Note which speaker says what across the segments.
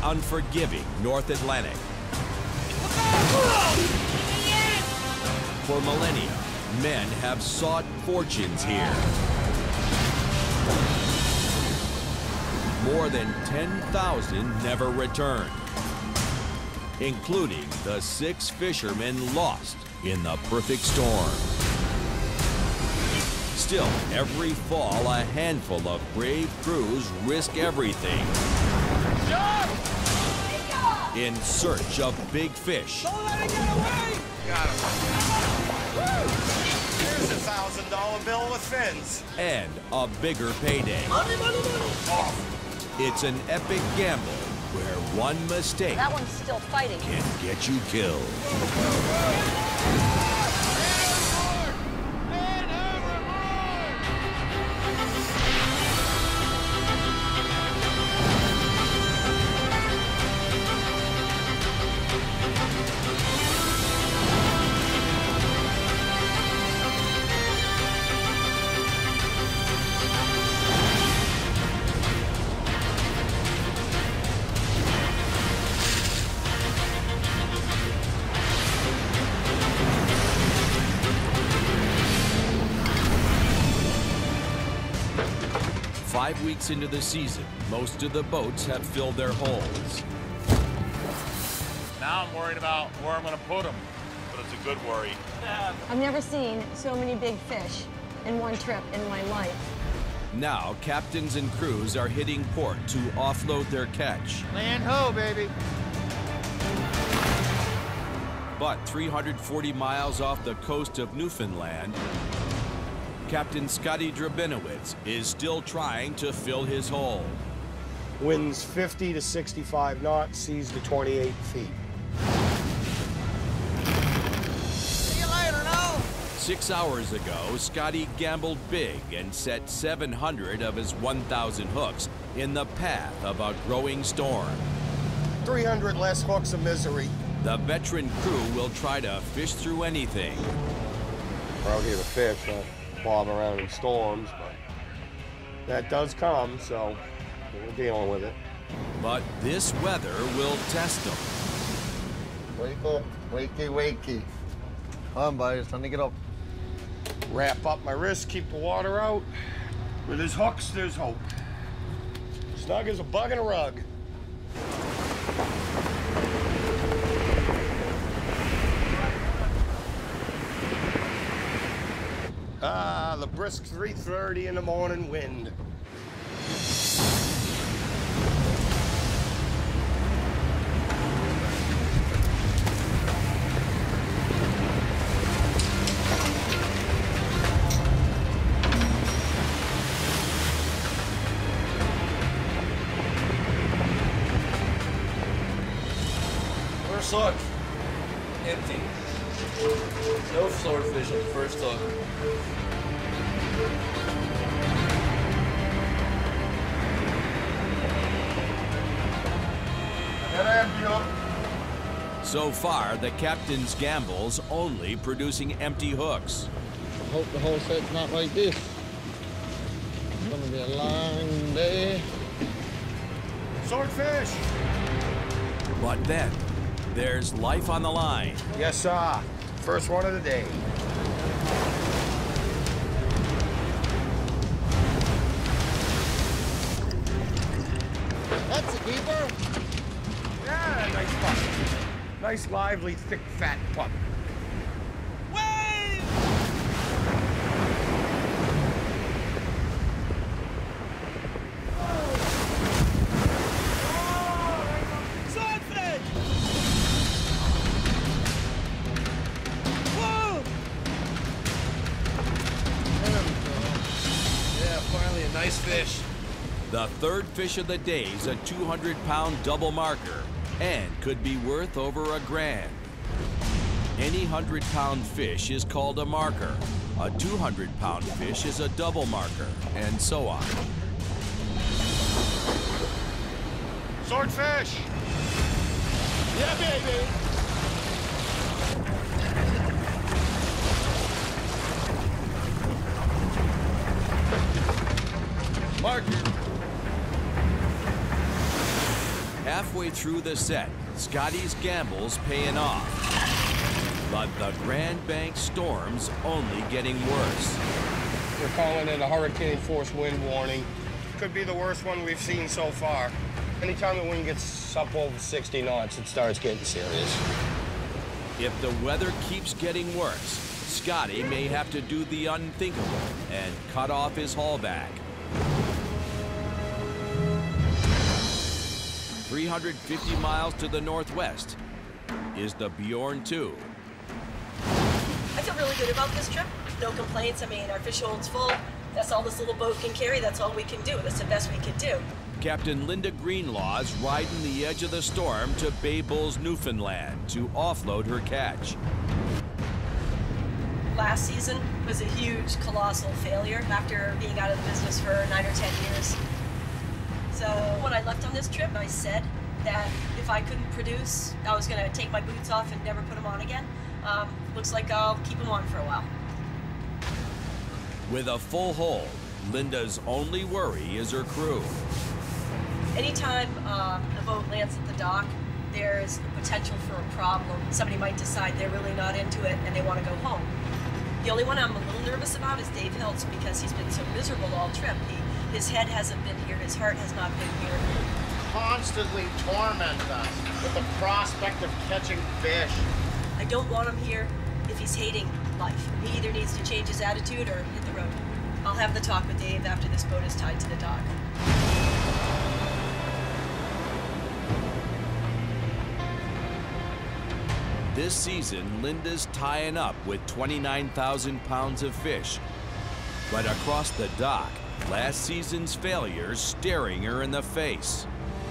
Speaker 1: unforgiving North Atlantic. For millennia, men have sought fortunes here. More than 10,000 never returned, including the 6 fishermen lost in the perfect storm. Still, every fall, a handful of brave crews risk everything in search of big fish.
Speaker 2: Don't let it get away!
Speaker 3: Got him. Here's a $1,000 bill with fins.
Speaker 1: And a bigger payday.
Speaker 2: Money, money, money!
Speaker 3: Oh.
Speaker 1: It's an epic gamble where one mistake
Speaker 4: That one's still fighting.
Speaker 1: can get you killed. Five weeks into the season, most of the boats have filled their holes.
Speaker 5: Now I'm worried about where I'm going to put them, but it's a good worry.
Speaker 4: I've never seen so many big fish in one trip in my life.
Speaker 1: Now, captains and crews are hitting port to offload their catch.
Speaker 2: Land ho, baby.
Speaker 1: But 340 miles off the coast of Newfoundland, Captain Scotty Drabinowitz is still trying to fill his hole.
Speaker 6: Winds 50 to 65 knots, seas to 28 feet.
Speaker 2: See you later, now.
Speaker 1: 6 hours ago, Scotty gambled big and set 700 of his 1,000 hooks in the path of a growing storm.
Speaker 6: 300 less hooks of misery.
Speaker 1: The veteran crew will try to fish through anything.
Speaker 6: We're out here to fish, not bob around in storms, but that does come, so we're dealing with it.
Speaker 1: But this weather will test them.
Speaker 2: Wake up. Wakey, wakey. Come on, buddy. It's time to get up.
Speaker 6: Wrap up my wrist, keep the water out. Where there's hooks, there's hope. Snug as a bug in a rug. Ah, the brisk 3:30 in the morning wind.
Speaker 7: First hook, empty. No swordfish on the first hook.
Speaker 1: So far, the captain's gambles only producing empty hooks.
Speaker 2: I hope the whole set's not like this. It's gonna be a long day.
Speaker 6: Swordfish!
Speaker 1: But then, there's life on the line.
Speaker 6: Yes, sir. First one of the day.
Speaker 2: That's a keeper.
Speaker 6: Yeah, nice pup. Nice, lively, thick, fat pup.
Speaker 2: Wave! Swordfish! Whoa! There we go.
Speaker 7: Yeah, finally a nice fish.
Speaker 1: The third fish of the day is a 200-pound double marker and could be worth over $1,000. Any 100-pound fish is called a marker. A 200-pound fish is a double marker, and so on.
Speaker 6: Swordfish!
Speaker 2: Yeah, baby!
Speaker 1: Halfway through the set, Scotty's gambles paying off. But the Grand Bank storm's only getting worse.
Speaker 6: We're calling it a hurricane force wind warning. Could be the worst one we've seen so far. Anytime the wind gets up over 60 knots, it starts getting serious.
Speaker 1: If the weather keeps getting worse, Scotty may have to do the unthinkable and cut off his haulback. 350 miles to the northwest is the Bjorn 2.
Speaker 8: I feel really good about this trip. No complaints. I mean, our fish hold's full. That's all this little boat can carry. That's all we can do. That's the best we can do.
Speaker 1: Captain Linda Greenlaw is riding the edge of the storm to Bay Bulls, Newfoundland to offload her catch.
Speaker 8: Last season was a huge, colossal failure after being out of the business for 9 or 10 years. So when I left on this trip, I said that if I couldn't produce, I was going to take my boots off and never put them on again. Looks like I'll keep them on for a while.
Speaker 1: With a full hold, Linda's only worry is her crew.
Speaker 8: Anytime a boat lands at the dock, there's a potential for a problem. Somebody might decide they're really not into it and they want to go home. The only one I'm a little nervous about is Dave Hiltz because he's been so miserable all trip. His head hasn't been here, his heart has not been here.
Speaker 3: Constantly torment us with the prospect of catching fish.
Speaker 8: I don't want him here if he's hating life. He either needs to change his attitude or hit the road. I'll have the talk with Dave after this boat is tied to the dock.
Speaker 1: This season, Linda's tying up with 29,000 pounds of fish. But across the dock, last season's failures staring her in the face.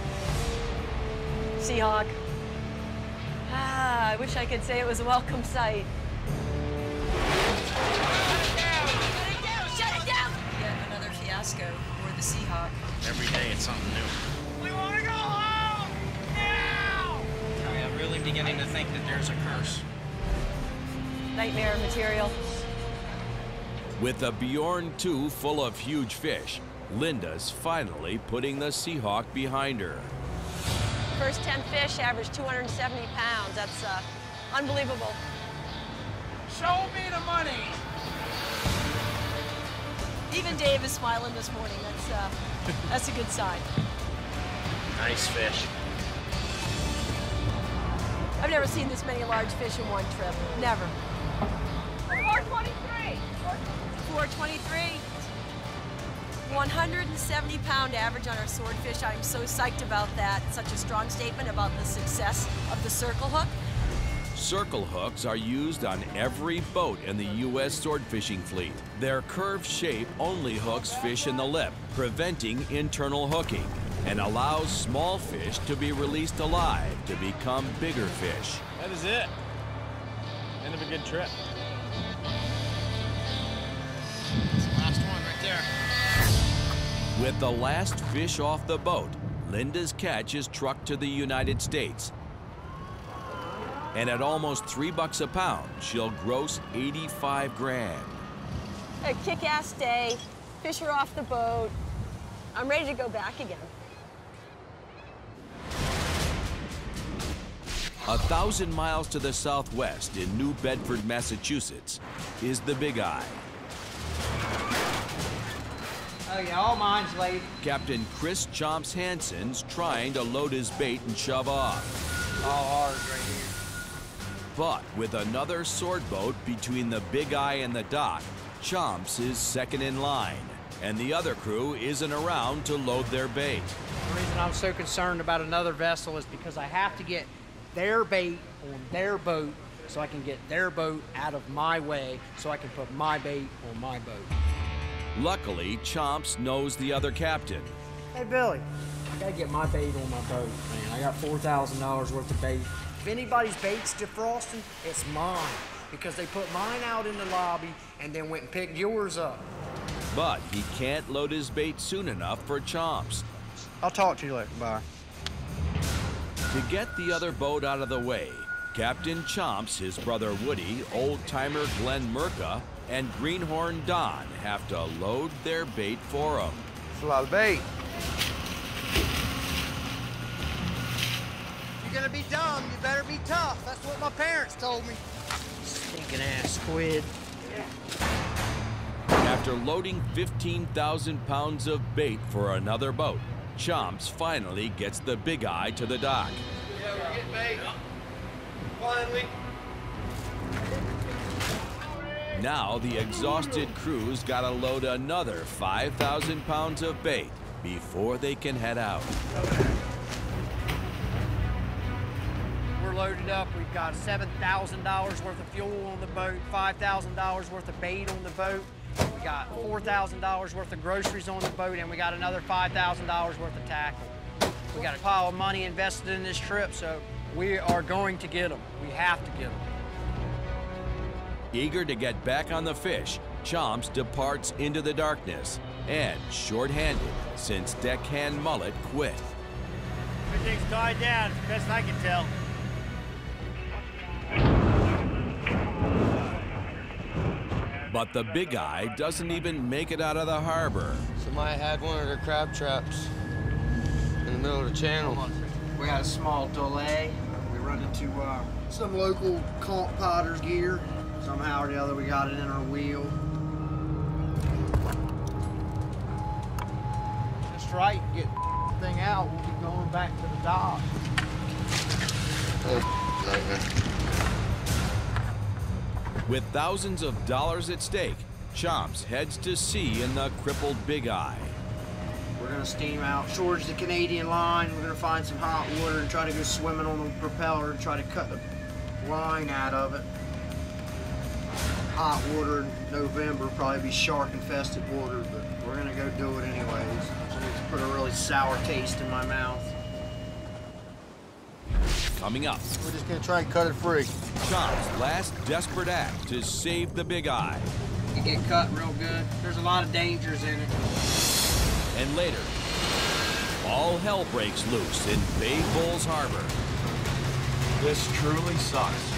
Speaker 4: Seahawk. I wish I could say it was a welcome sight.
Speaker 8: Shut it down! Yet another fiasco aboard the Seahawk.
Speaker 3: Every day it's something new.
Speaker 9: We want to go home now!
Speaker 3: I'm really beginning to think that there's a curse.
Speaker 4: Nightmare material.
Speaker 1: With the Bjorn 2 full of huge fish, Linda's finally putting the Seahawk behind her.
Speaker 4: First 10 fish averaged 270 pounds. That's unbelievable.
Speaker 9: Show me the money!
Speaker 8: Even Dave is smiling this morning. That's a good sign.
Speaker 3: Nice fish.
Speaker 8: I've never seen this many large fish in one trip. Never.
Speaker 9: 423!
Speaker 8: 423. 170-pound average on our swordfish. I'm so psyched about that. It's such a strong statement about the success of the circle hook.
Speaker 1: Circle hooks are used on every boat in the U.S. sword fishing fleet. Their curved shape only hooks fish in the lip, preventing internal hooking, and allows small fish to be released alive to become bigger fish.
Speaker 2: That is it. End of a good trip.
Speaker 3: Last one right there.
Speaker 1: With the last fish off the boat, Linda's catch is trucked to the United States. And at almost $3 a pound, she'll gross 85 grand.
Speaker 4: A kick-ass day. Fish are off the boat. I'm ready to go back again.
Speaker 1: 1,000 miles to the southwest in New Bedford, Massachusetts, is the Big Eye.
Speaker 9: Oh yeah, all mine's laid.
Speaker 1: Captain Chris Chomps Hansen's trying to load his bait and shove off.
Speaker 9: All ours right here.
Speaker 1: But with another sword boat between the Big Eye and the dock, Chomps is second in line, and the other crew isn't around to load their bait.
Speaker 9: The reason I'm so concerned about another vessel is because I have to get their bait on their boat so I can get their boat out of my way so I can put my bait on my boat.
Speaker 1: Luckily, Chomps knows the other captain.
Speaker 9: Hey, Billy. I gotta get my bait on my boat, man. I got $4,000 worth of bait. If anybody's bait's defrosting, it's mine. Because they put mine out in the lobby and then went and picked yours up.
Speaker 1: But he can't load his bait soon enough for Chomps.
Speaker 9: I'll talk to you later. Bye.
Speaker 1: To get the other boat out of the way, Captain Chomps, his brother Woody, old-timer Glenn Merca, and Greenhorn Don have to load their bait for him.
Speaker 2: It's a lot of bait.
Speaker 9: you're gonna be dumb, you better be tough. That's what my parents told me. Stinking ass squid.
Speaker 1: After loading 15,000 pounds of bait for another boat, Chomps finally gets the big eye to the dock.
Speaker 6: Yeah, we're getting bait. Finally.
Speaker 1: Now the exhausted crew's gotta load another 5,000 pounds of bait before they can head out.
Speaker 9: We're loaded up. We've got $7,000 worth of fuel on the boat, $5,000 worth of bait on the boat. We got $4,000 worth of groceries on the boat, and we got another $5,000 worth of tackle. We got a pile of money invested in this trip, so we are going to get them. We have to get them.
Speaker 1: Eager to get back on the fish, Chomps departs into the darkness and short-handed since Deckhand Mullet quit.
Speaker 10: Everything's died down, best I can tell.
Speaker 1: But the big eye doesn't even make it out of the harbor.
Speaker 6: Somebody had one of their crab traps in the middle of the channel.
Speaker 9: We got a small delay. We run into some local conch potter's gear. Somehow or the other, we got it in our wheel. Just right, get the thing out. We'll be going back to the dock.
Speaker 1: With thousands of dollars at stake, Chomps heads to sea in the crippled big eye.
Speaker 9: We're gonna steam out towards the Canadian line. We're gonna find some hot water and try to go swimming on the propeller and try to cut the line out of it. Hot water in November, probably be shark-infested water, but we're gonna go do it anyways. So it's put a really sour taste in my mouth.
Speaker 1: Coming up,
Speaker 2: We're just gonna try and cut it free.
Speaker 1: Chomps' last desperate act to save the big eye.
Speaker 9: You get cut real good. There's a lot of dangers in it.
Speaker 1: And later, all hell breaks loose in Bay Bulls Harbor.
Speaker 5: This truly sucks.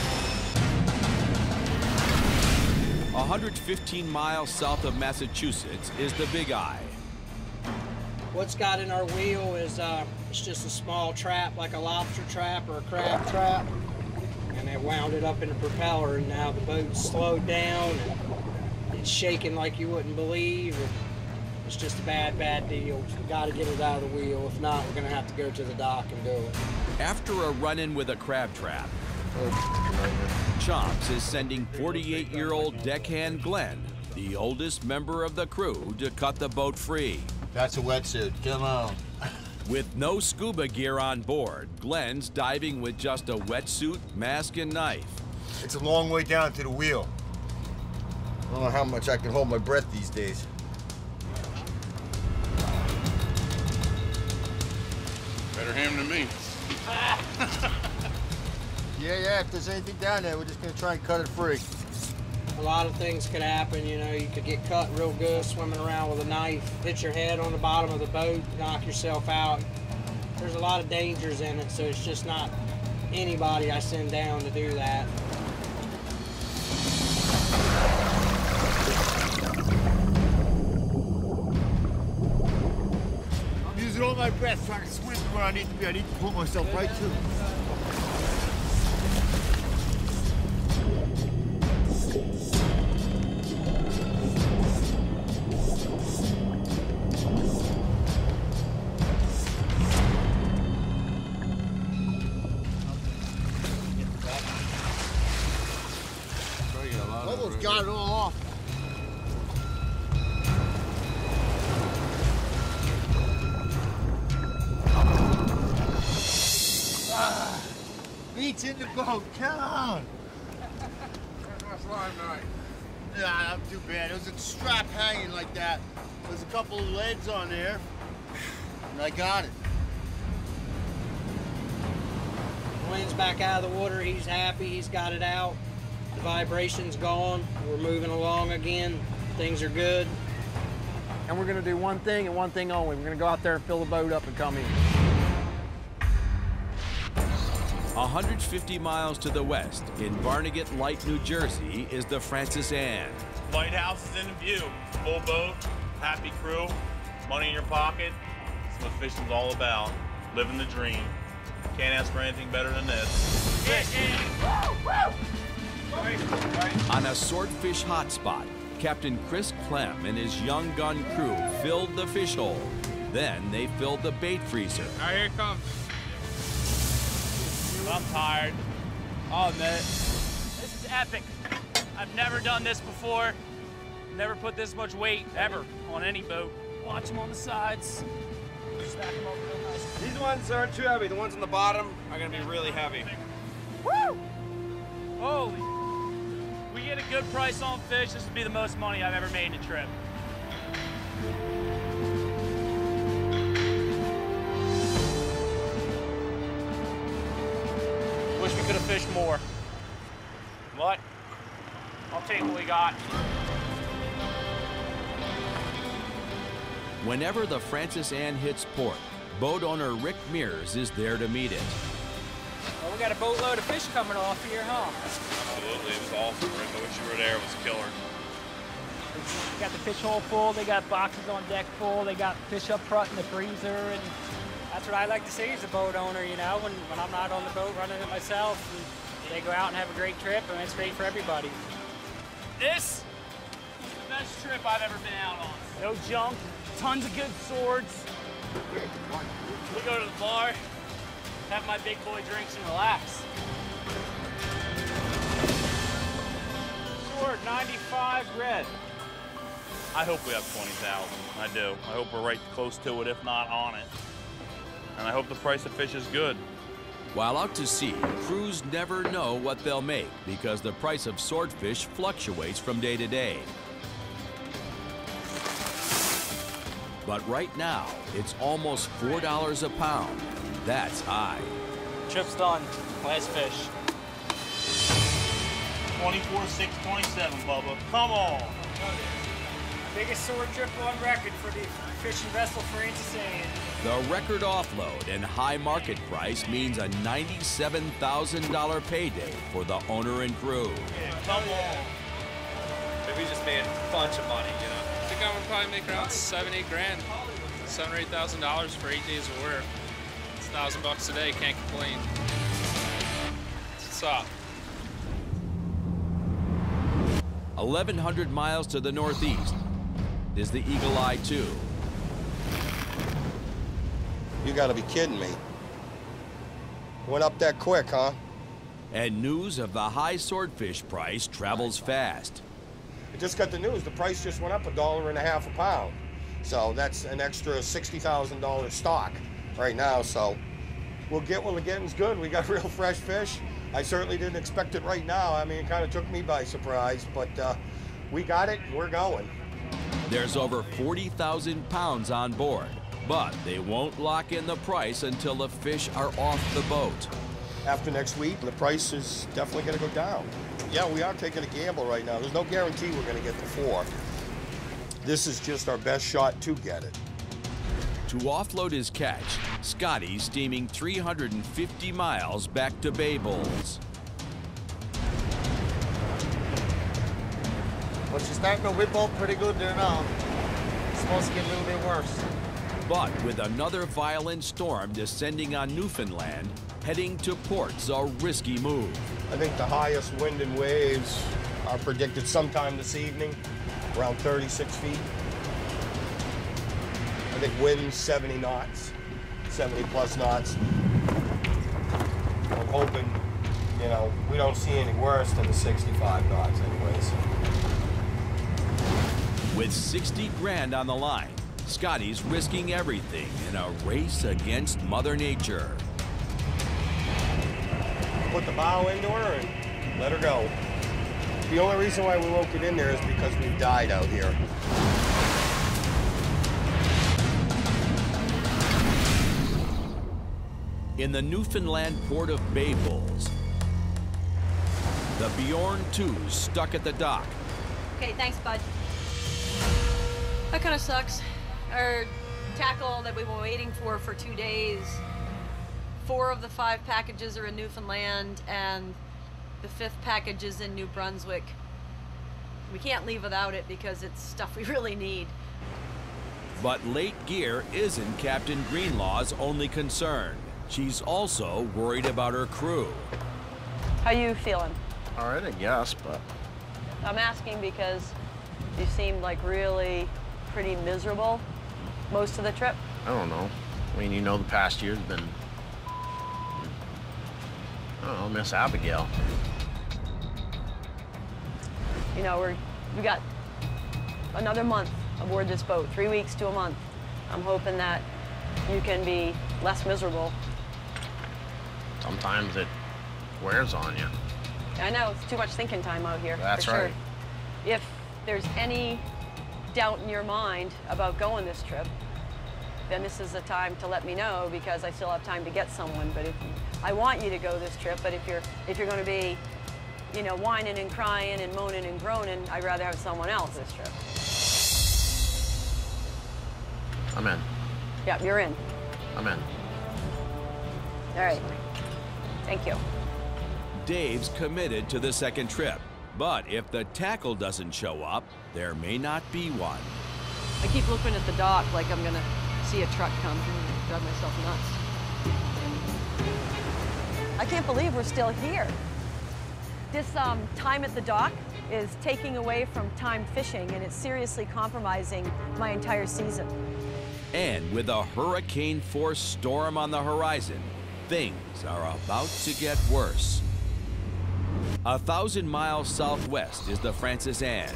Speaker 1: 115 miles south of Massachusetts is the Big Eye.
Speaker 9: What's got in our wheel is it's just a small trap, like a lobster trap or a crab trap. And they wound it up in the propeller, and now the boat's slowed down and it's shaking like you wouldn't believe. It's just a bad, bad deal. We gotta get it out of the wheel. If not, we're gonna have to go to the dock and do it.
Speaker 1: After a run-in with a crab trap, Chomps is sending 48-year-old deckhand Glenn, the oldest member of the crew, to cut the boat free.
Speaker 2: That's a wetsuit. Come on.
Speaker 1: With no scuba gear on board, Glenn's diving with just a wetsuit, mask, and knife.
Speaker 2: It's a long way down to the wheel. I don't know how much I can hold my breath these days.
Speaker 5: Better him than me.
Speaker 2: Yeah, if there's anything down there, we're just gonna try and cut it free.
Speaker 9: A lot of things could happen, you know. You could get cut real good swimming around with a knife, hit your head on the bottom of the boat, knock yourself out. There's a lot of dangers in it, so it's just not anybody I send down to do that.
Speaker 10: I'm using all my breath trying to swim to where I need to be. I need to pull myself right to. Almost got it all off. Beats in the boat, come on! Nah, not too bad. It was a strap hanging like that. There's a couple of legs on there, and I got it.
Speaker 9: Glenn's back out of the water. He's happy. He's got it out. The vibration's gone. We're moving along again. Things are good. And we're going to do one thing and one thing only. We're going to go out there and fill the boat up and come in.
Speaker 1: 150 miles to the west, in Barnegat Light, New Jersey, is the Francis Ann.
Speaker 5: Lighthouse is in view. Full boat, happy crew, money in your pocket. That's what fishing's all about. Living the dream. Can't ask for anything better than this.
Speaker 1: On a swordfish hotspot, Captain Chris Clem and his young gun crew filled the fish hole. Then they filled the bait freezer.
Speaker 11: All right, here it comes.
Speaker 12: I'm tired. I'll admit it. This is epic. I've never done this before. Never put this much weight, ever, on any boat. Watch them on the sides. Stack them up real nice.
Speaker 7: These ones aren't too heavy. The ones on the bottom are gonna be really heavy.
Speaker 12: Woo! Holy. We get a good price on fish, this would be the most money I've ever made in a trip. Wish we could have fished more. But I'll take what we got.
Speaker 1: Whenever the Francis Ann hits port, boat owner Rick Mears is there to meet it.
Speaker 12: Well, we got a boatload of fish coming off here, huh?
Speaker 5: Absolutely, it was awesome, Rick. I wish you were there. It was killer.
Speaker 12: They got the fish hole full, they got boxes on deck full, they got fish up front in the freezer, and that's what I like to see as a boat owner, you know, when I'm not on the boat running it myself. And they go out and have a great trip, and it's great for everybody. This is the best trip I've ever been out on. No junk, tons of good swords. We go to the bar, have my big boy drinks and relax. Sword 95 red.
Speaker 5: I hope we have 20,000. I do. I hope we're right close to it, if not on it. And I hope the price of fish is good.
Speaker 1: While out to sea, crews never know what they'll make because the price of swordfish fluctuates from day to day. But right now, it's almost $4 a pound. That's high.
Speaker 12: Trip's done. Last fish.
Speaker 5: 24,627, Bubba. Come on.
Speaker 12: Biggest sword trip on record for the fishing vessel Francis Ann.
Speaker 1: The record offload and high market price means a $97,000 payday for the owner and crew.
Speaker 5: Yeah, come on.
Speaker 7: Maybe we just made a bunch of money, you know?
Speaker 11: I think I'm gonna probably make around 7-8 grand, $7,000 or $8,000 for 8 days of work. It's $1,000 a day. Can't complain. What's up?
Speaker 1: 1,100 miles to the northeast is the Eagle Eye 2.
Speaker 6: You gotta be kidding me. Went up that quick, huh?
Speaker 1: And news of the high swordfish price travels fast.
Speaker 6: I just got the news. The price just went up $1.50 a pound. So that's an extra $60,000 stock right now. So we'll get when the getting's good. We got real fresh fish. I certainly didn't expect it right now. I mean, it kind of took me by surprise, but we got it and we're going.
Speaker 1: There's over 40,000 pounds on board, but they won't lock in the price until the fish are off the boat.
Speaker 6: After next week, the price is definitely going to go down. Yeah, we are taking a gamble right now. There's no guarantee we're going to get the 4. This is just our best shot to get it.
Speaker 1: To offload his catch, Scotty's steaming 350 miles back to Bay Bowls.
Speaker 10: But you're starting to whip up pretty good there now. It's supposed to get a little bit worse.
Speaker 1: But with another violent storm descending on Newfoundland, heading to port's a risky move.
Speaker 6: I think the highest wind and waves are predicted sometime this evening, around 36 feet. I think wind's 70 knots, 70 plus knots. I'm hoping, you know, we don't see any worse than the 65 knots anyways.
Speaker 1: With 60 grand on the line, Scotty's risking everything in a race against Mother Nature.
Speaker 6: Put the bow into her and let her go. The only reason why we won't get in there is because we've died out here.
Speaker 1: In the Newfoundland port of Bay Bowls, the Bjorn 2's stuck at the dock.
Speaker 4: Okay, thanks, bud. That kind of sucks. Our tackle that we were waiting for 2 days, 4 of the 5 packages are in Newfoundland, and the 5th package is in New Brunswick. We can't leave without it because it's stuff we really need.
Speaker 1: But late gear isn't Captain Greenlaw's only concern. She's also worried about her crew.
Speaker 4: How you feeling?
Speaker 13: All right, I guess, but...
Speaker 4: I'm asking because you seemed like really pretty miserable most of the trip.
Speaker 13: I don't know. I mean, you know, the past year's been... I don't know, Miss Abigail.
Speaker 4: You know, we got another month aboard this boat, 3 weeks to a month. I'm hoping that you can be less miserable.
Speaker 13: Sometimes it wears on you.
Speaker 4: I know, it's too much thinking time out here.
Speaker 13: That's
Speaker 4: for sure.
Speaker 13: right.
Speaker 4: If there's any doubt in your mind about going this trip, then this is the time to let me know, because I still have time to get someone. But I want you to go this trip, but if you're going to be, you know, whining and crying and moaning and groaning, I'd rather have someone else this trip.
Speaker 13: I'm in.
Speaker 4: Yeah, you're in.
Speaker 13: I'm in.
Speaker 4: All right. Thank you.
Speaker 1: Dave's committed to the second trip, but if the tackle doesn't show up, there may not be one.
Speaker 4: I keep looking at the dock like I'm gonna see a truck come and drive myself nuts. I can't believe we're still here. This time at the dock is taking away from time fishing, and it's seriously compromising my entire season.
Speaker 1: And with a hurricane-force storm on the horizon, things are about to get worse. 1,000 miles southwest is the Francis Anne.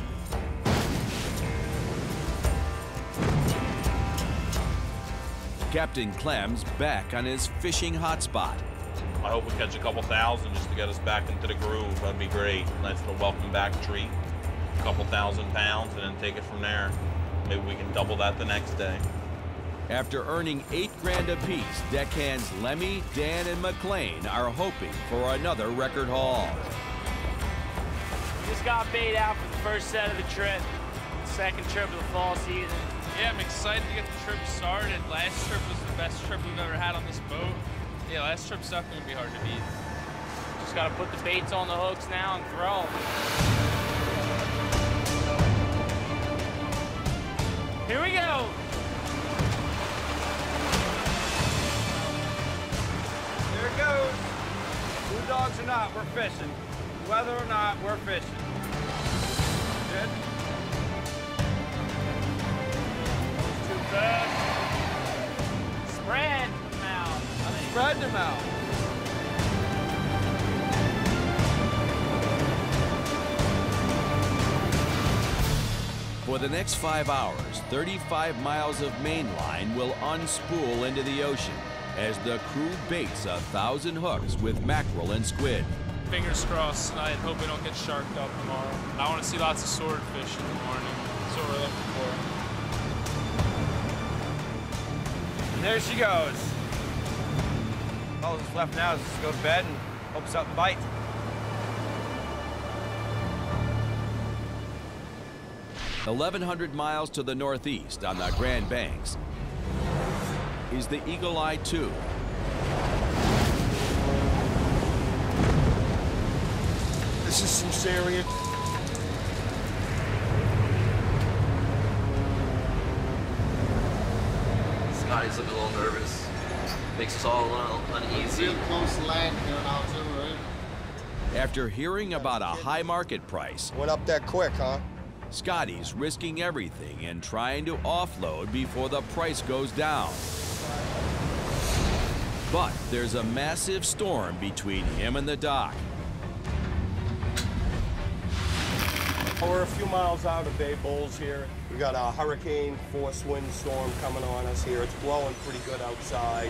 Speaker 1: Captain Clem's back on his fishing hotspot.
Speaker 5: I hope we catch a couple thousand just to get us back into the groove. That'd be great. Nice little welcome back treat. A couple 1,000 pounds and then take it from there. Maybe we can double that the next day.
Speaker 1: After earning $8 grand apiece, deckhands Lemmy, Dan, and McLean are hoping for another record haul.
Speaker 12: Just got bait out for the first set of the trip, second trip of the fall season.
Speaker 11: Yeah, I'm excited to get the trip started. Last trip was the best trip we've ever had on this boat. Yeah, last trip's definitely gonna be hard to beat.
Speaker 12: Just gotta put the baits on the hooks now and throw them. Here we go.
Speaker 7: There it goes. Blue dogs or not, we're fishing. Weather or not, we're fishing. Good.
Speaker 12: Too fast. Spread them out.
Speaker 7: Spread them out.
Speaker 1: For the next 5 hours, 35 miles of main line will unspool into the ocean as the crew baits 1,000 hooks with mackerel and squid.
Speaker 11: Fingers crossed. I hope we don't get sharked up tomorrow. I want to see lots of swordfish in the morning. That's what we're looking for.
Speaker 7: And there she goes. All that's left now is just to go to bed and hope something bites.
Speaker 1: – 1,100 miles to the northeast on the Grand Banks is the Eagle Eye II.
Speaker 6: This is some serious.
Speaker 14: Scotty's looking a little nervous. Makes us all a little uneasy.
Speaker 2: Real close to land here now too, right?
Speaker 1: After hearing about a high market price,
Speaker 6: Went up that quick, huh?
Speaker 1: Scotty's risking everything and trying to offload before the price goes down. But there's a massive storm between him and the dock.
Speaker 6: We're a few miles out of Bay Bulls here. We got a hurricane force wind storm coming on us here. It's blowing pretty good outside.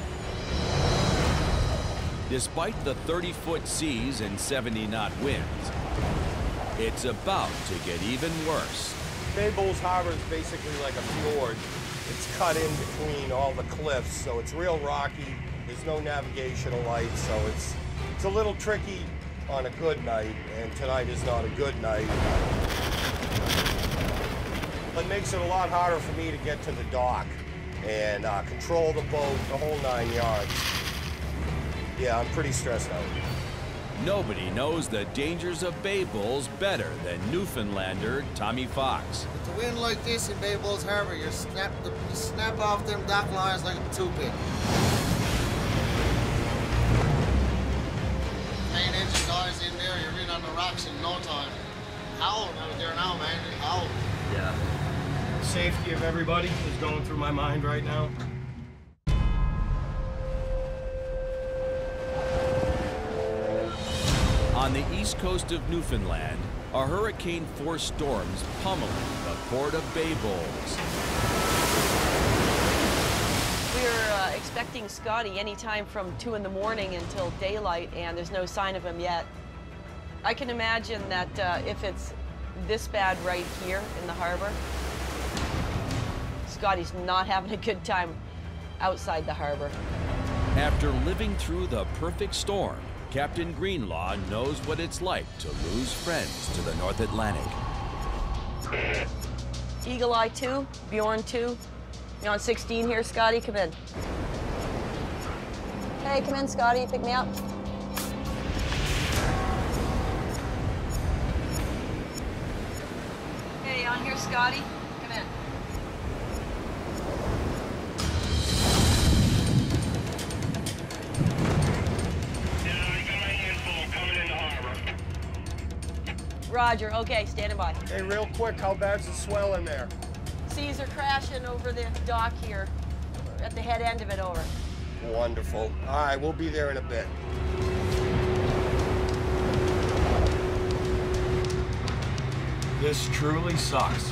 Speaker 1: Despite the 30-foot seas and 70-knot winds, it's about to get even worse.
Speaker 6: Bay Bulls Harbor is basically like a fjord. It's cut in between all the cliffs, so it's real rocky. There's no navigational lights, so it's a little tricky on a good night, and tonight is not a good night. It makes it a lot harder for me to get to the dock and control the boat, the whole 9 yards. Yeah, I'm pretty stressed out.
Speaker 1: Nobody knows the dangers of Bay Bulls better than Newfoundlander Tommy Fox.
Speaker 2: With the wind like this in Bay Bulls Harbor, you snap off them dock lines like a toothpick.
Speaker 10: rocks in no time. Howling out there now, man. Howling.
Speaker 14: Yeah.
Speaker 6: The safety of everybody is going through my mind right now.
Speaker 1: On the east coast of Newfoundland, a hurricane-force storms pummeling the port of Bay Bowls.
Speaker 8: We're expecting Scotty anytime from 2 in the morning until daylight, and there's no sign of him yet. I can imagine that if it's this bad right here in the harbor, Scotty's not having a good time outside the harbor.
Speaker 1: After living through the perfect storm, Captain Greenlaw knows what it's like to lose friends to the North Atlantic.
Speaker 8: Eagle Eye 2, Bjorn 2. You on 16 here, Scotty? Come in. Hey, come in, Scotty. Pick me up.
Speaker 4: Hey, on here, Scotty. Come in.
Speaker 8: Roger. Okay, standing by.
Speaker 6: Hey, real quick, how bad's the swell in there?
Speaker 8: Seas are crashing over the dock here, at the head end of it, over.
Speaker 6: Wonderful. All right, we'll be there in a bit. This truly sucks.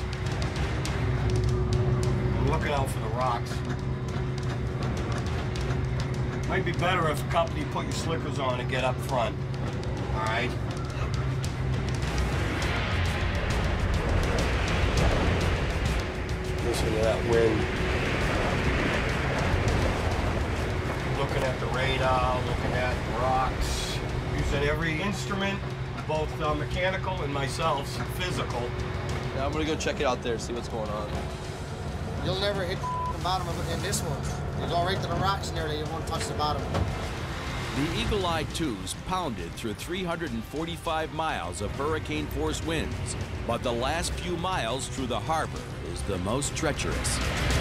Speaker 6: I'm looking out for the rocks. Might be better if a couple of you put your slickers on and get up front. All right? Listen to that wind. Looking at the radar, looking at rocks, using every instrument, both mechanical and myself, physical.
Speaker 14: Yeah, I'm gonna go check it out there, see what's going on.
Speaker 10: You'll never hit the bottom of it in this one. You go right to the rocks nearly, you won't touch the bottom.
Speaker 1: The Eagle Eye 2s pounded through 345 miles of hurricane-force winds, but the last few miles through the harbor is the most treacherous.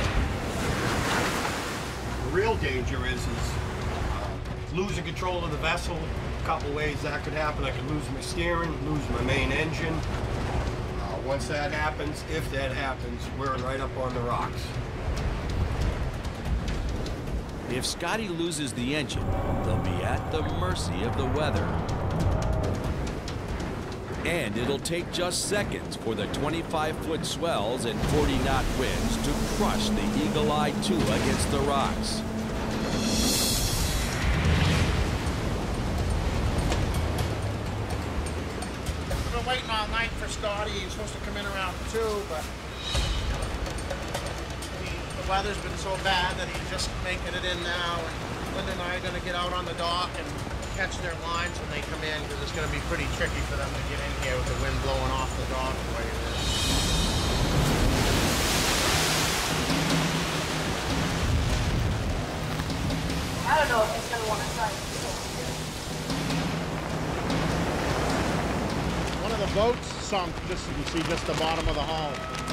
Speaker 6: The real danger is losing control of the vessel. A couple ways that could happen. I could lose my steering, lose my main engine. Once that happens, if that happens, we're right up on the rocks.
Speaker 1: If Scotty loses the engine, they'll be at the mercy of the weather. And it'll take just seconds for the 25-foot swells and 40-knot winds to crush the Eagle Eye 2 against the rocks.
Speaker 10: We've been waiting all night for Scotty. He was supposed to come in around 2, but the weather's been so bad that he's just making it in now. And Linda and I are going to get out on the dock and catch their lines when they come in, because it's going to be pretty tricky for them to get in here with the wind blowing off the dock the way it is.
Speaker 8: I don't know if he's going to want to try it.
Speaker 10: One of the boats sunk, just you can see just the bottom of the hull.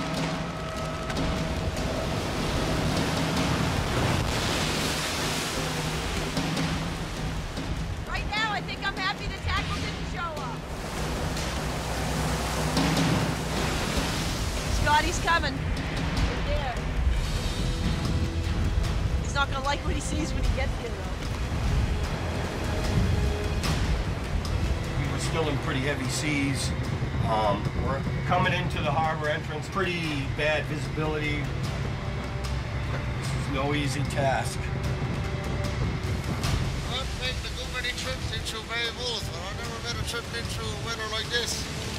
Speaker 4: Right now, I think I'm happy the tackle didn't show up.
Speaker 8: Scotty's coming. Right there. He's not going to like what he sees when he gets here, though.
Speaker 6: We were still in pretty heavy seas. We're coming into the harbor entrance, pretty bad visibility. This is no easy task.
Speaker 10: I've made too many trips into Bay Bowls, but I've never made a trip into weather like this.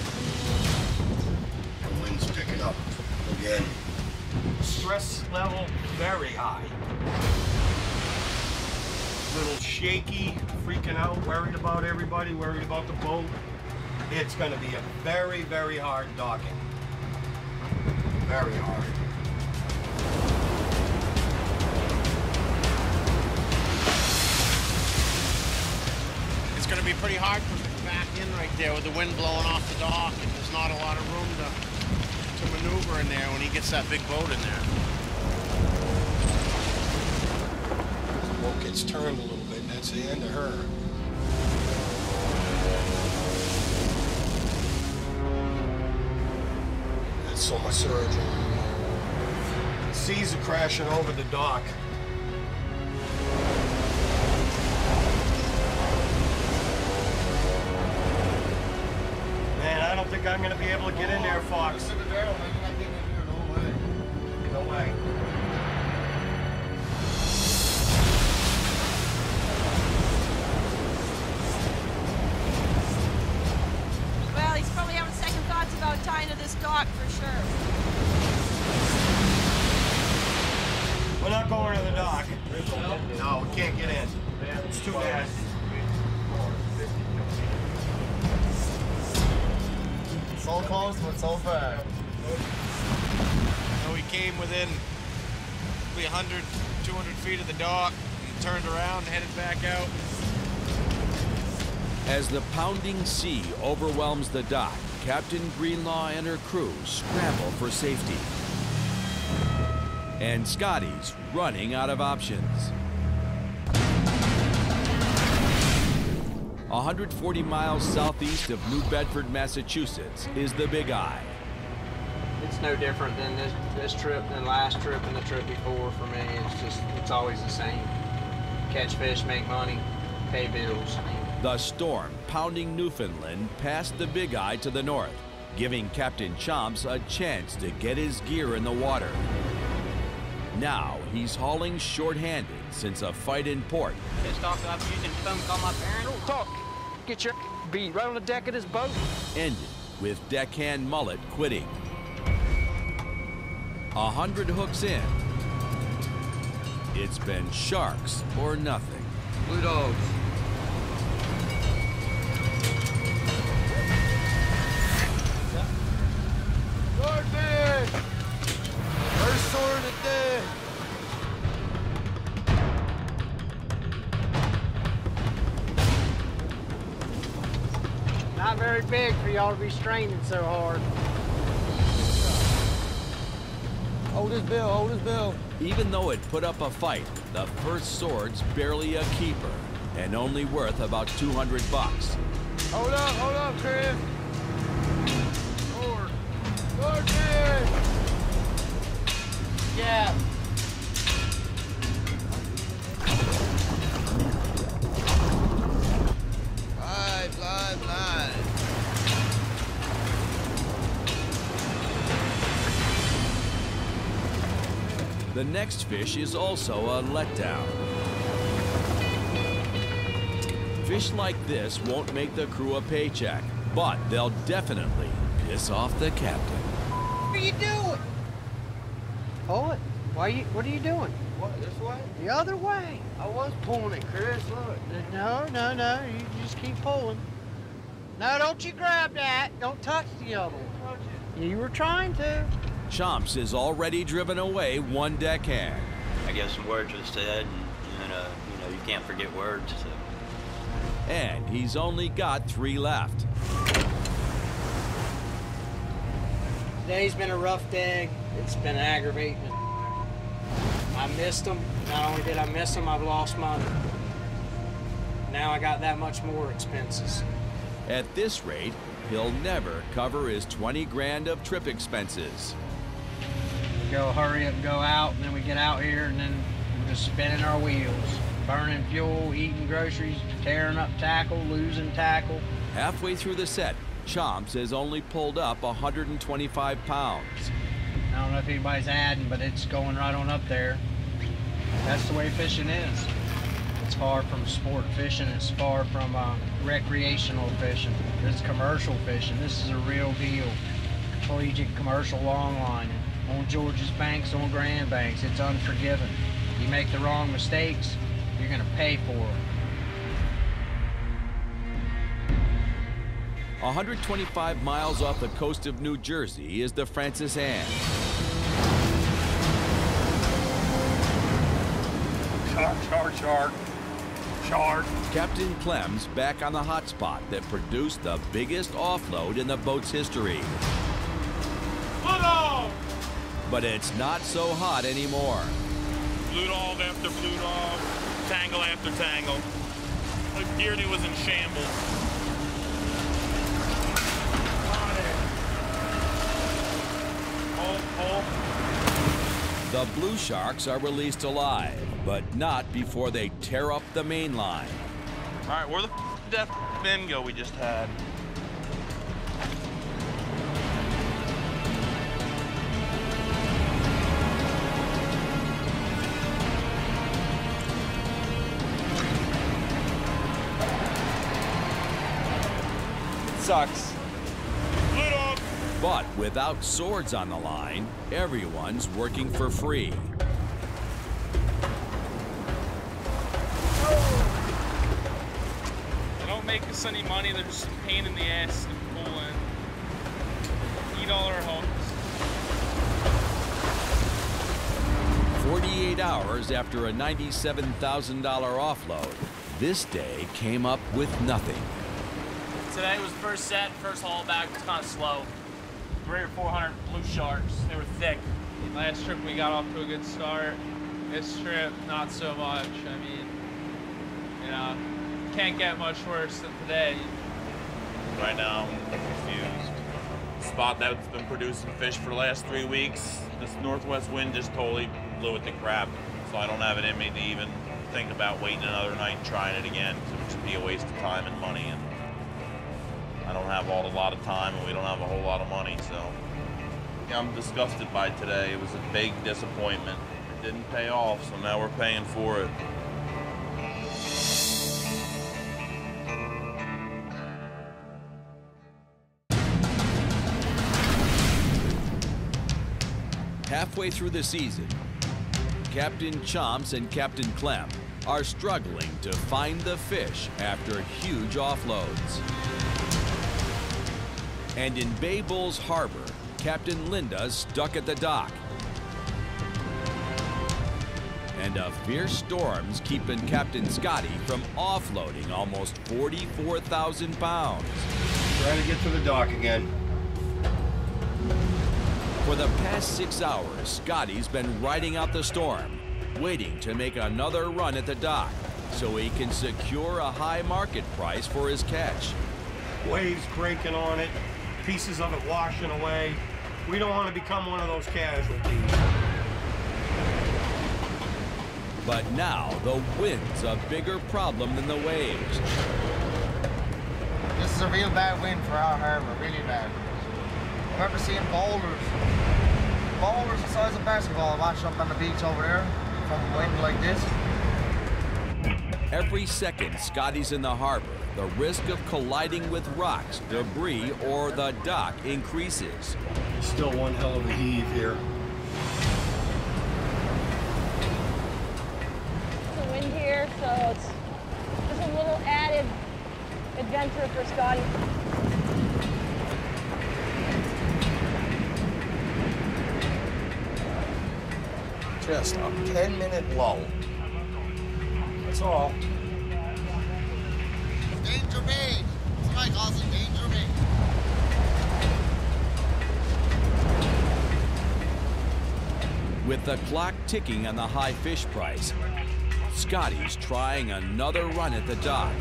Speaker 6: The wind's picking up again. Stress level very high. Little shaky, freaking out, worried about everybody, worried about the boat. It's going to be a very, very hard docking. Very hard.
Speaker 10: It's going to be pretty hard for him to back in right there with the wind blowing off the dock, and there's not a lot of room to maneuver in there when he gets that big boat in there.
Speaker 6: The boat gets turned a little bit, and that's the end of her. so my surge on. The seas are crashing over the dock. Man, I don't think I'm gonna be able to get in there, Fox. No way.
Speaker 4: Well, he's probably having second thoughts about tying to this dock for sure.
Speaker 6: We're not going to the dock. No, we can't get in. It's too nasty.
Speaker 10: So close, but so far.
Speaker 7: So we came within maybe 100, 200 feet of the dock and turned around and headed back out.
Speaker 1: As the pounding sea overwhelms the dock, Captain Greenlaw and her crew scramble for safety. And Scotty's running out of options. 140 miles southeast of New Bedford, Massachusetts is the Big Eye.
Speaker 9: It's no different than this trip, than last trip and the trip before for me. It's always the same. Catch fish, make money, pay bills.
Speaker 1: The storm pounding Newfoundland past the Big Eye to the north, giving Captain Chomps a chance to get his gear in the water. Now he's hauling short-handed since a fight in port.
Speaker 12: Pissed off that I'm using the phone to call my parents. Don't talk. Get your beat right on the deck of this boat.
Speaker 1: Ended with deckhand Mullet quitting. 100 hooks in. It's been sharks or nothing.
Speaker 14: Blue dogs.
Speaker 10: Swordfish! First sword of the day.
Speaker 12: Not very big for y'all to be straining so hard.
Speaker 2: Hold his bill, hold his bill.
Speaker 1: Even though it put up a fight, the first sword's barely a keeper and only worth about 200 bucks.
Speaker 10: Hold up, Chris. Sword. Swordfish! Yeah.
Speaker 2: Live.
Speaker 1: The next fish is also a letdown. Fish like this won't make the crew a paycheck, but they'll definitely piss off the captain.
Speaker 12: What are you doing? Hold it. What are you doing?
Speaker 10: What, this way?
Speaker 12: The other way.
Speaker 10: I was pulling it, Chris, look.
Speaker 12: No. You just keep pulling. No, don't you grab that. Don't touch the other one. You were trying to.
Speaker 1: Chomps is already driven away one deckhand.
Speaker 15: I guess some words were said, and you can't forget words. So.
Speaker 1: And he's only got 3 left.
Speaker 9: Today's been a rough day. It's been aggravating. I missed them. Not only did I miss them, I've lost money. Now I got that much more expenses.
Speaker 1: At this rate, he'll never cover his 20 grand of trip expenses.
Speaker 9: We go hurry up and go out, and then we get out here, and then we're just spinning our wheels, burning fuel, eating groceries, tearing up tackle, losing tackle.
Speaker 1: Halfway through the set, Chomps has only pulled up 125 pounds.
Speaker 9: I don't know if anybody's adding, but it's going right on up there. That's the way fishing is. It's far from sport fishing. It's far from recreational fishing. This is commercial fishing. This is a real deal. Collegiate commercial longline. On George's Banks, on Grand Banks, it's unforgiving. You make the wrong mistakes, you're gonna pay for them.
Speaker 1: 125 miles off the coast of New Jersey is the Francis Anne.
Speaker 7: Shark.
Speaker 1: Captain Clem's back on the hotspot that produced the biggest offload in the boat's history.
Speaker 7: Blue dog!
Speaker 1: But it's not so hot anymore.
Speaker 5: Blue dog after blue dog, tangle after tangle. Like Gearney was in shambles.
Speaker 1: The blue sharks are released alive, but not before they tear up the main line.
Speaker 5: All right, where the death bingo we just had?
Speaker 7: Sucks.
Speaker 1: But without swords on the line, everyone's working for free.
Speaker 11: They don't make us any money, they're just a pain in the ass to pull in. Eat all our hooks.
Speaker 1: 48 hours after a $97,000 offload, this day came up with nothing.
Speaker 16: Today was first set, first haul back was kind of slow. 300 or 400 blue sharks, they were thick.
Speaker 11: Last trip we got off to a good start. This trip, not so much. I mean, you know, can't get much worse than today.
Speaker 5: Right now, I'm confused. The spot that's been producing fish for the last 3 weeks, this northwest wind just totally blew it to crap. So I don't have it in me to even think about waiting another night and trying it again, because it would just be a waste of time and money. And I don't have a lot of time, and we don't have a whole lot of money, so yeah, I'm disgusted by today. It was a big disappointment. It didn't pay off, so now we're paying for it.
Speaker 1: Halfway through the season, Captain Chomps and Captain Clem are struggling to find the fish after huge offloads. And in Bay Bulls Harbor, Captain Linda's stuck at the dock. And a fierce storm's keeping Captain Scotty from offloading almost 44,000 pounds.
Speaker 6: Trying to get to the dock again.
Speaker 1: For the past 6 hours, Scotty's been riding out the storm, waiting to make another run at the dock so he can secure a high market price for his catch.
Speaker 6: Waves breaking on it, pieces of it washing away. We don't want to become one of those casualties.
Speaker 1: But now the wind's a bigger problem than the waves.
Speaker 10: This is a real bad wind for our harbor, really bad. I remember seeing boulders the size of basketball washed up on the beach over there from wind like this.
Speaker 1: Every second Scotty's in the harbor, the risk of colliding with rocks, debris, or the dock increases.
Speaker 6: Still one hell of a heave here.
Speaker 4: The wind here, so it's just a little added adventure for Scotty.
Speaker 6: Just a 10-minute lull. That's all.
Speaker 10: Danger Bay! Somebody calls it Danger Bay.
Speaker 1: With the clock ticking on the high fish price, Scotty's trying another run at the dock.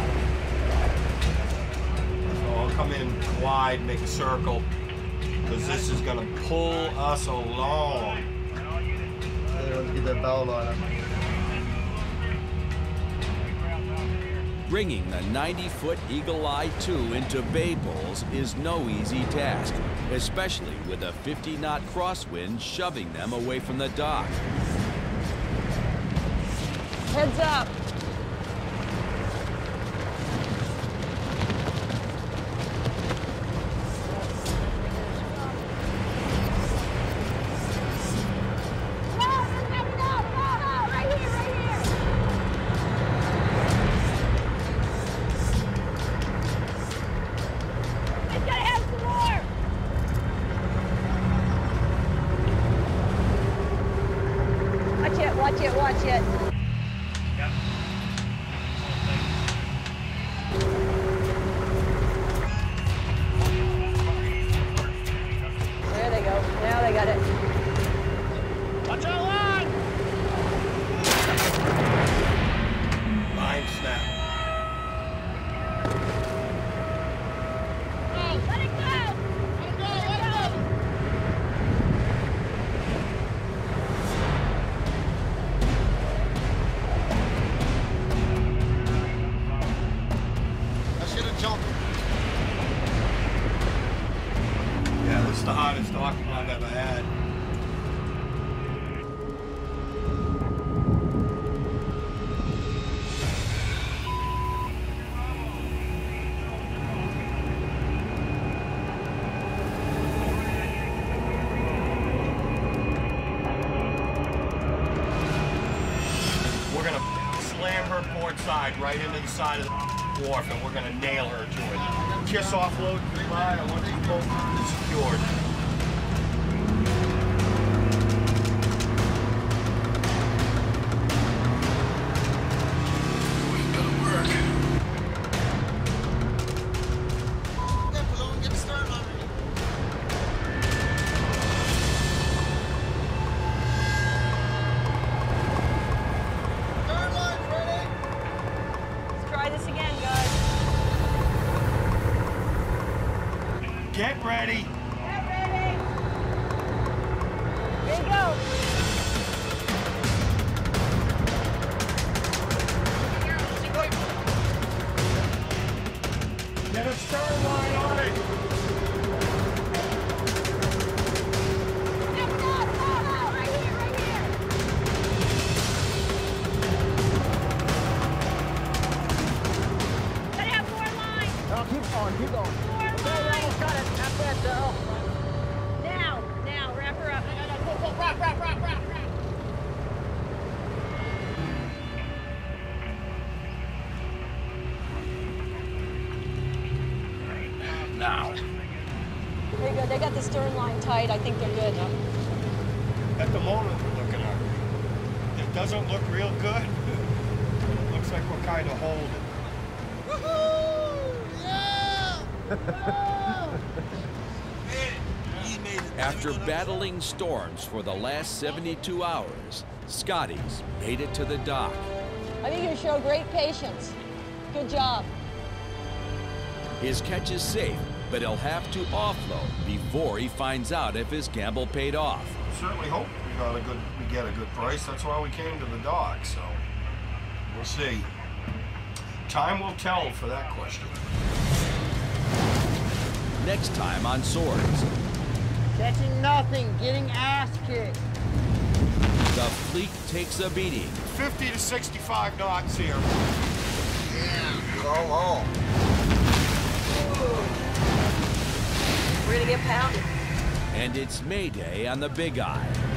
Speaker 6: So I'll come in wide, make a circle, because this is going to pull us along. Let's get that bow on him.
Speaker 1: Bringing the 90-foot Eagle Eye 2 into Bay Bulls is no easy task, especially with a 50-knot crosswind shoving them away from the dock.
Speaker 4: Heads up. Watch it. There they go. Now they got it.
Speaker 16: Watch out, line!
Speaker 6: Line snap.
Speaker 4: Let it go. Let it go.
Speaker 6: hardest docking I've ever had. We're gonna slam her port side right into the side of the wharf, and we're gonna nail her to it. Kiss offload, goodbye. I want you both secured. Get ready.
Speaker 4: Get ready. Here you go.
Speaker 6: Get a stern line on it.
Speaker 4: Right here, right here. Gotta have more line.
Speaker 9: No, keep going, keep going.
Speaker 4: Got it. That's it, Joe. Now, wrap her up. Pull, wrap.
Speaker 6: Now.
Speaker 8: There you go. They got the stern line tight. I think they're good.
Speaker 6: At the moment, we're looking at it. It doesn't look real good. It looks like we're kind of holding.
Speaker 10: Woohoo! Yeah!
Speaker 1: After battling storms for the last 72 hours, Scotty's made it to the dock.
Speaker 8: I think you show great patience. Good job.
Speaker 1: His catch is safe, but he'll have to offload before he finds out if his gamble paid off.
Speaker 6: Certainly hope we get a good price. That's why we came to the dock, so we'll see. Time will tell for that question.
Speaker 1: Next time on Swords.
Speaker 9: Catching nothing, getting ass kicked.
Speaker 1: The fleet takes a beating.
Speaker 6: 50 to 65 knots here.
Speaker 10: Yeah, go home.
Speaker 8: We're gonna get pounded.
Speaker 1: And it's Mayday on the Big Eye.